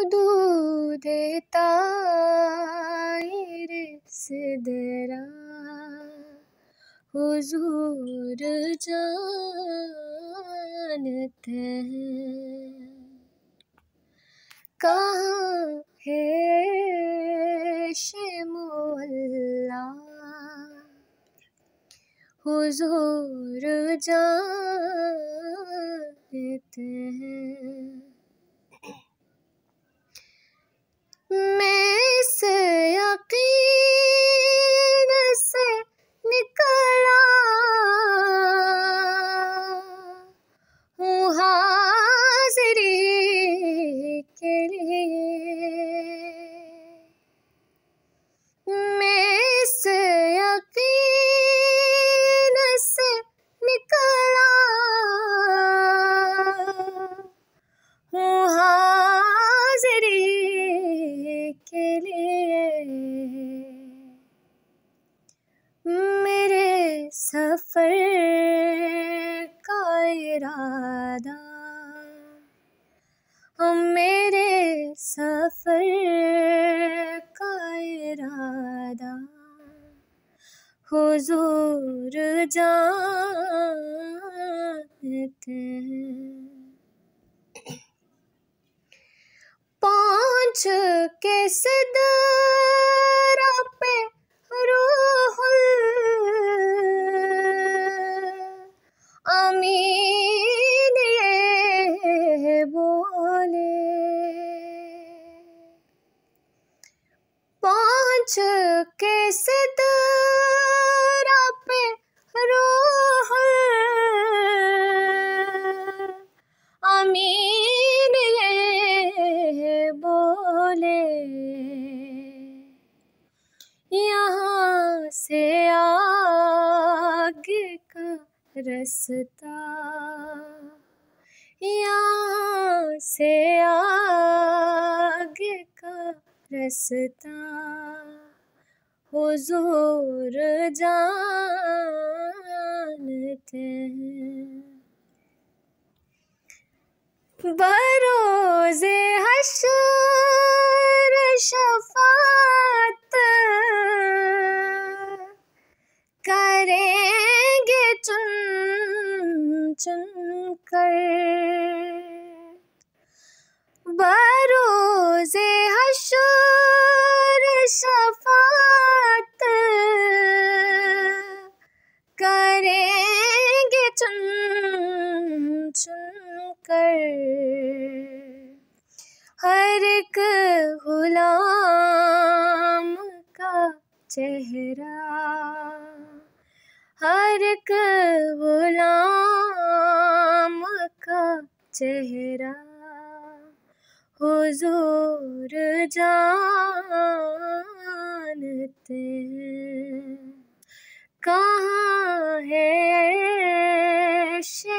दूध ताहिर सिदरा हुजूर जानते हैं। कहाँ है शेमुअल्ला हुजूर जानते हैं। मैं इस यकीन से निकला हूँ हाज़िरी के लिए। मैं इस यकीन से निकला हूँ हाज़िरी के लिए। मेरे सफ़र का इरादा, मेरे सफ़र का इरादा हुजूर जानते हैं। पहुँच के सिदरा पे रूहुल अमीन ये बोले। पहुँच के सिदरा पे रूहुल अमीन ये बोले। यहाँ से आगे का रास्ता, यहाँ से आगे का रास्ता हुजूर जानते हैं। बरोज़े हश्र शफ़ाअत करेंगे चुन चुन कर। बरोज़े हश्र शफ़ाअत करेंगे चुन चुन कर। हर एक गुलाम का चेहरा, हर एक गुलाम का चेहरा हुजूर जानते हैं। कहाँ है